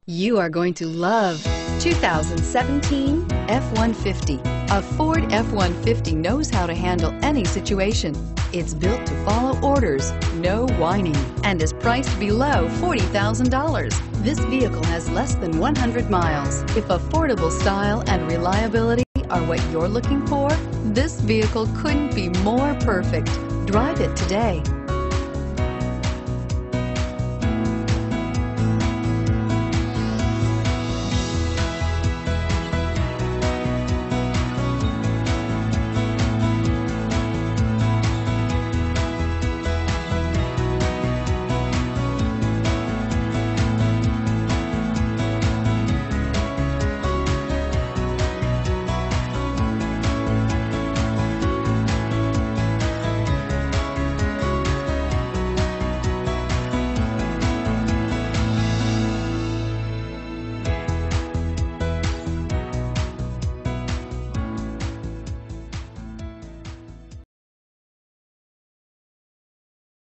You are going to love 2017 F-150. A Ford F-150 knows how to handle any situation. It's built to follow orders, no whining, and is priced below $40,000. This vehicle has less than 100 miles. If affordable style and reliability are what you're looking for, this vehicle couldn't be more perfect. Drive it today.